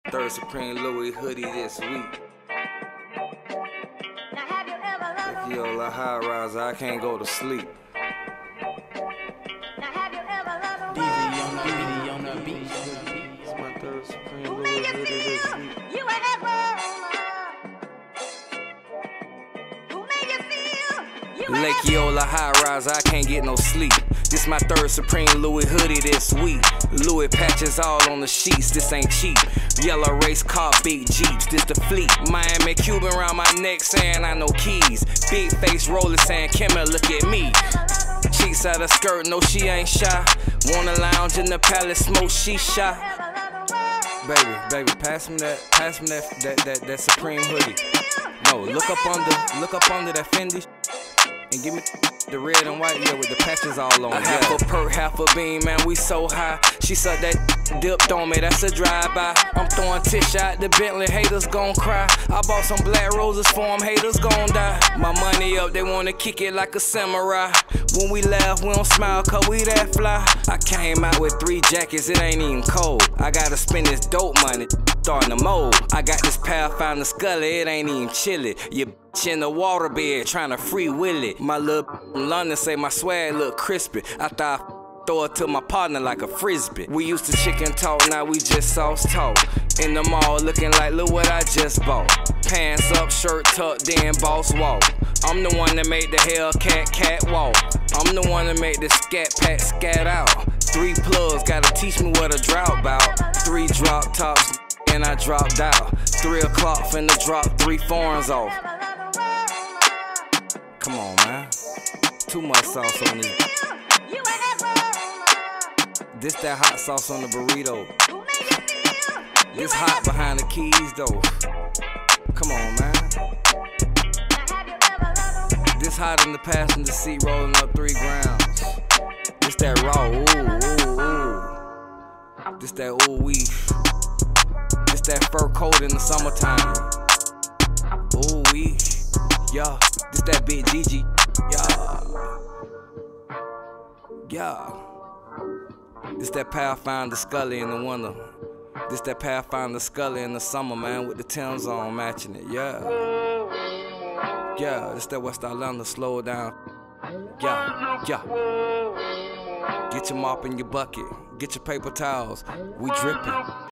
Third Supreme Louis hoodie this week. Yo, la high riser, I can't go to sleep. DV on the beat. It's my Third Supreme Louis hoodie this week. Lake Yola high riser, I can't get no sleep. This my Third Supreme Louis hoodie this week. Louis patches all on the sheets, this ain't cheap. Yellow race car, big Jeeps, this the fleet. Miami Cuban round my neck saying I know keys. Big face roller saying, Kimmy, look at me. Cheeks out of skirt, no she ain't shy. Wanna lounge in the palace, smoke shisha. Baby, pass me that Supreme hoodie. No, look up under that Fendi and give me the red and white, yeah, with the patches all on. A half a perk, half a beam, man, we so high. She sucked that dipped on me, that's a drive-by. I'm throwing tish out the Bentley, haters gon' cry. I bought some black roses for them, haters gon' die. My money up, they wanna kick it like a samurai. When we laugh, we don't smile, cause we that fly. I came out with 3 jackets, it ain't even cold. I gotta spend this dope money, starting to mold. I got this Pathfinder Scully, it ain't even chilly. You bitch in the waterbed, trying to free will it. My little from London say my swag look crispy. I thought I throw it to my partner like a frisbee. We used to chicken talk, now we just sauce talk. In the mall looking like, look what I just bought. Pants up, shirt tucked, then boss walk. I'm the one that made the Hellcat catwalk. I'm the one that made the scat pack scat out. 3 plugs, gotta teach me what a drought bout. 3 drop tops, and I dropped out. 3 o'clock, finna drop 3 foreigns off. Come on, man. Too much sauce on this. This that hot sauce on the burrito. This hot behind the keys, though. Come on, man. This hot in the passenger seat, rolling up 3 grams. This that raw, ooh, ooh, ooh. This that ooh wee. This that fur coat in the summertime. Ooh wee, yeah. This that big Gigi, yeah, yeah. This that Pathfinder Scully in the winter. This that Pathfinder Scully in the summer, man, with the Timbs on matching it, yeah. Yeah, this that West Atlanta, slow it down. Yeah, yeah. Get your mop in your bucket, get your paper towels, we dripping.